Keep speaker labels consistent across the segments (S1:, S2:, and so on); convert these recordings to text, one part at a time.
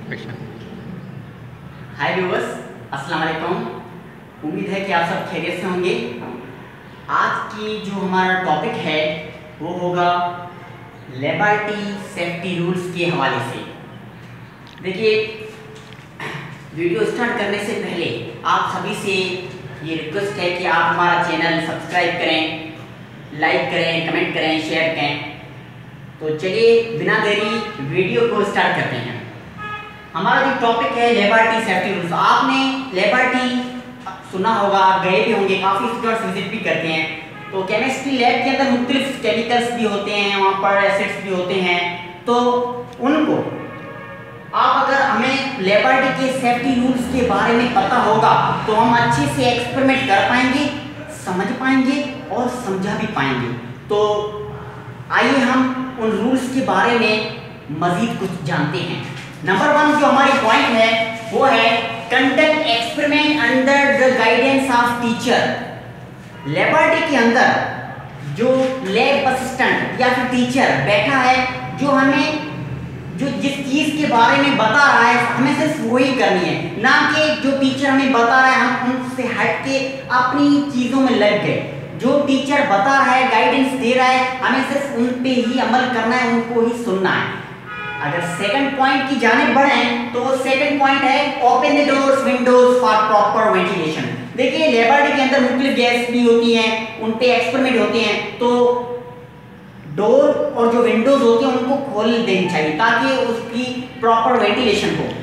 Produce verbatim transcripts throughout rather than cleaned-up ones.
S1: हाय viewers, अस्सलाम वालेकुम। उम्मीद है कि आप सब खैरियत से होंगे। आज की जो हमारा टॉपिक है वो होगा लेबॉरेटरी सेफ्टी रूल्स के हवाले से। देखिए, वीडियो स्टार्ट करने से पहले आप सभी से ये रिक्वेस्ट है कि आप हमारा चैनल सब्सक्राइब करें, लाइक करें, कमेंट करें, शेयर करें। तो चलिए बिना देरी वीडियो को स्टार्ट करते हैं। हमारा जो टॉपिक है लेबॉरेटरी सेफ्टी रूल्स। आपने लेबॉरेटरी सुना होगा, गए भी होंगे, काफ़ी स्टूडेंट्स विजिट भी करते हैं। तो केमिस्ट्री लैब के अंदर मुख्तलिफ केमिकल्स भी होते हैं, वहाँ पर एसिड्स भी होते हैं। तो उनको आप अगर हमें लेबॉरेटरी के सेफ्टी रूल्स के बारे में पता होगा तो हम अच्छे से एक्सपेरिमेंट कर पाएंगे, समझ पाएंगे और समझा भी पाएंगे। तो आइए हम उन रूल्स के बारे में मजीद कुछ जानते हैं। नंबर वन जो हमारी पॉइंट है वो है conduct experiment under the guidance of teacher. Laboratory के अंदर जो लैब असिस्टेंट या फिर टीचर बैठा है, जो हमें जो जिस चीज के बारे में बता रहा है हमें सिर्फ वही करनी है, ना कि जो टीचर हमें बता रहा है हम उनसे हट के अपनी चीजों में लग गए। जो टीचर बता रहा है, गाइडेंस दे रहा है, हमें सिर्फ उन पे ही अमल करना है, उनको ही सुनना है। अगर सेकंड पॉइंट की जाने बढ़ें तो सेकंड पॉइंट है open the doors windows for proper ventilation. देखिए, लेबॉरेटरी के अंदर मुख्तलिफ गैस भी होती हैं, उन पे एक्सपेरिमेंट होते हैं, तो डोर और जो विंडोज होती हैं उनको खोल देनी चाहिए ताकि उसकी प्रॉपर वेंटिलेशन हो।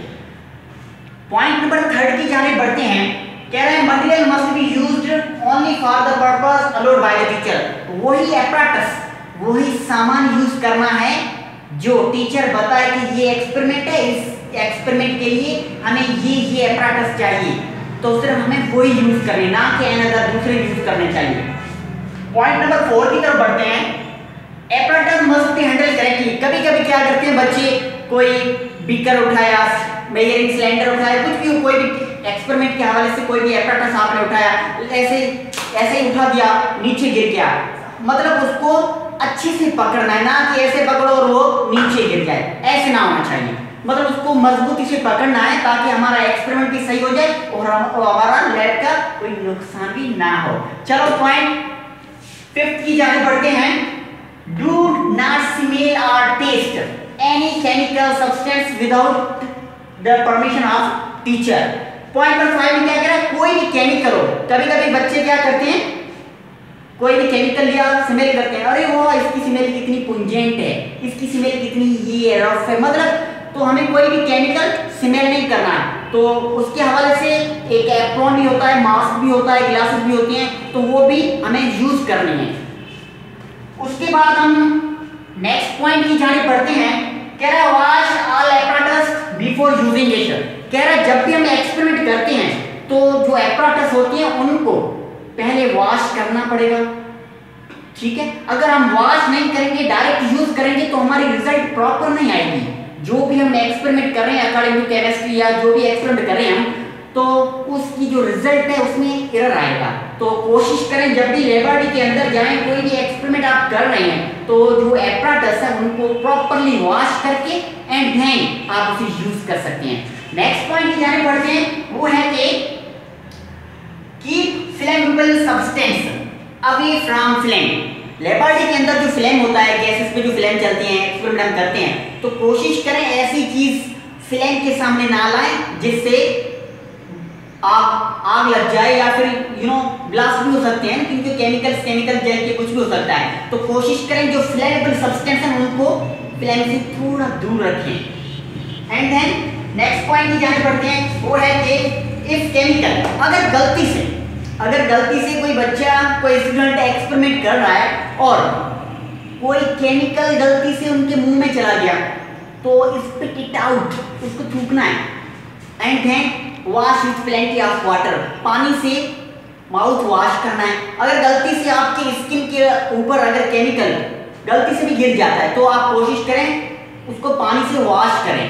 S1: पॉइंट नंबर थर्ड की जाने बढ़ते हैं। कह रहे हैं material must be used only for the purpose allowed by the teacher. वही एपराटस, वही सामान यूज करना है जो टीचर बताए कि ये एक्सपेरिमेंट है, इस एक्सपेरिमेंट के लिए हमें ये ये एपराटस चाहिए, तो सिर्फ हमें वही यूज करने, ना कि अनदर दूसरे यूज करने चाहिए। पॉइंट नंबर फोर की तरफ बढ़ते हैं। Apparatus must be handle correctly. कभी कभी क्या करते हैं बच्चे, कोई बीकर उठाया, मेजरिंग सिलेंडर उठाया, कुछ भी, कोई भी एक्सपेरिमेंट के हवाले से कोई भी एपराटस आपने उठाया, ऐसे ऐसे ही उठा दिया, नीचे गिर गया, मतलब उसको अच्छे से पकड़ना है, ना कि ऐसे पकड़ो और वो नीचे गिर जाए, ऐसे ना होना चाहिए। मतलब उसको मजबूती से पकड़ना है ताकि हमारा एक्सपेरिमेंट भी सही हो जाए और हमारा लैब का कोई नुकसान भी ना हो। चलो पॉइंट फिफ्थ की जाने बढ़ते हैं। डू नॉट स्मेल और taste any chemical substance without the permission of teacher. Point number five में क्या कह रहा है, कोई भी केमिकल हो, कभी कभी बच्चे क्या करते हैं, कोई भी केमिकल लिया, स्मेल करते हैं, अरे वो इसकी स्मेल कितनी पुंजेंट है, इसकी स्मेल कितनी ये रफ है, मतलब तो हमें कोई भी केमिकल स्मेल नहीं करना है। तो उसके हवाले से एक एप्रॉन भी होता है, मास्क भी होता है, ग्लासेस भी होती हैं, तो वो भी हमें यूज करनी है। उसके बाद हम नेक्स्ट पॉइंट की जाने बढ़ते हैं। कह रहा है wash all apparatus before using it. कह रहा है जब भी हम एक्सपेरिमेंट करते हैं तो जो एपराटस होती हैं उनको पहले वॉश करना पड़ेगा, ठीक है। अगर हम वॉश नहीं करेंगे, डायरेक्ट यूज करेंगे तो हमारी रिजल्ट प्रॉपर नहीं आएगी। जो भी हम एक्सपेरिमेंट कर रहे हैं अकॉर्डिंग टू केमिस्ट्री या जो भी एक्सपेरिमेंट कर रहे हैं हम, तो उसकी जो रिजल्ट है उसमें एरर आएगा। तो कोशिश करें जब भी लेबॉरेटरी के अंदर जाएं, कोई भी एक्सपेरिमेंट आप कर रहे हैं तो जो एपराटस है उनको प्रॉपरली वॉश करके एंड देन आप उसे यूज कर सकते हैं। नेक्स्ट पॉइंट की जाने बढ़ते हैं, वो है कि keep flammable substance away from flame. Laboratory के अंदर जो फ्लेम होता है, गैसेस पे जो फ्लेम चलती हैं, एक्सपेरिमेंट हम करते हैं, तो कोशिश करें ऐसी चीज फ्लेम के सामने ना लाएं जिससे आग आग लग जाए या फिर यू नो ब्लास्ट भी हो सकते हैं, क्योंकि केमिकल्स केमिकल जल के कुछ भी हो सकता है। तो कोशिश करें जो फ्लेमेबल सब्सटेंस है उनको फ्लेम से थोड़ा दूर रखें। एंड देन नेक्स्ट पॉइंट की जाने बढ़ते हैं, वो है कि इफ केमिकल, अगर गलती से अगर गलती से कोई बच्चा, कोई स्टूडेंट एक्सपेरिमेंट कर रहा है और कोई केमिकल गलती से उनके मुंह में चला गया, तो स्पिट इट आउट, उसको थूकना है। And then wash with plenty of water, पानी से माउथ वॉश करना है। अगर गलती से आपकी स्किन के ऊपर अगर केमिकल गलती से भी गिर जाता है तो आप कोशिश करें उसको पानी से वॉश करें,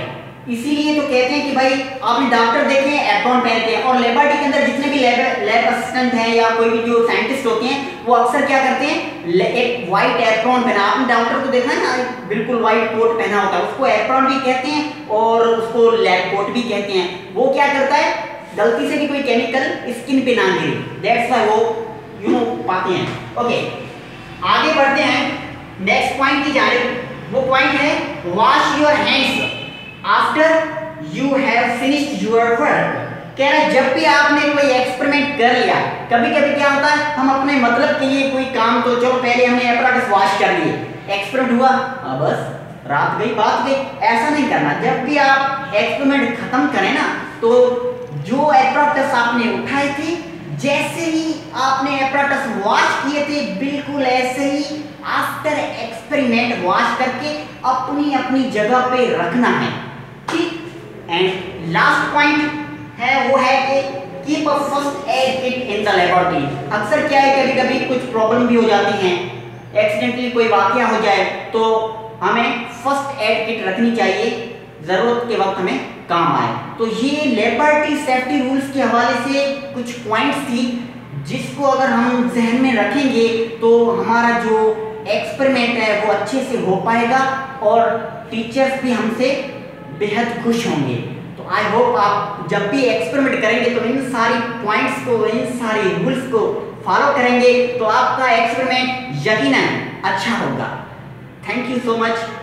S1: इसीलिए तो कहते हैं कि भाई आपने डॉक्टर देखे हैं एप्रॉन पहनते हैं, और लेबोरेटरी के अंदर जितने भी लैब लैब असिस्टेंट हैं या कोई भी जो साइंटिस्ट होते हैं वो अक्सर क्या करते हैं, एक वाइट एप्रॉन पहना। आपने डॉक्टर को देखा है ना, बिल्कुल वाइट कोट पहना होता है, उसको एप्रॉन भी कहते हैं और उसको लैब कोट भी कहते हैं। वो क्या करता है, गलती से भी कोई केमिकल स्किन पे ना गिरे, दैट्स व्हाई वो यू नो पाते हैं। ओके, आगे बढ़ते हैं नेक्स्ट पॉइंट की जानिब। वो पॉइंट है wash your hands after you have finished your work. कह रहा है जब भी आपने कोई एक्सपेरिमेंट कर लिया, कभी कभी क्या होता है हम अपने मतलब के लिए कोई काम, तो चलो पहले हमने एपराटस वॉश कर लिए, एक्सपेरिमेंट हुआ, अब बस रात गई बात गई, ऐसा नहीं करना। जब भी आप एक्सपेरिमेंट खत्म करें ना, तो जो एपराटस आपने उठाए थे, जैसे ही आपने एपराटस वॉश किए थे, बिल्कुल ऐसे ही आफ्टर एक्सपेरिमेंट वॉश करके अपनी अपनी जगह पे रखना है, ठीक। एंड लास्ट पॉइंट है वो है कि keep a first aid kit in the laboratory. अक्सर क्या है, कभी कभी कुछ प्रॉब्लम भी हो जाती हैं, एक्सीडेंटली कोई वाकया हो जाए, तो हमें फर्स्ट एड किट रखनी चाहिए, जरूरत के वक्त हमें काम आए। तो ये लेबोरेटरी सेफ्टी रूल्स के हवाले से कुछ पॉइंट्स थी, जिसको अगर हम जहन में रखेंगे तो हमारा जो एक्सपेरिमेंट है वो अच्छे से हो पाएगा और टीचर्स भी हमसे बेहद खुश होंगे। तो आई होप आप जब भी एक्सपेरिमेंट करेंगे तो इन सारी पॉइंट्स को, इन सारी रूल्स को फॉलो करेंगे, तो आपका एक्सपेरिमेंट यकीनन अच्छा होगा। Thank you so much.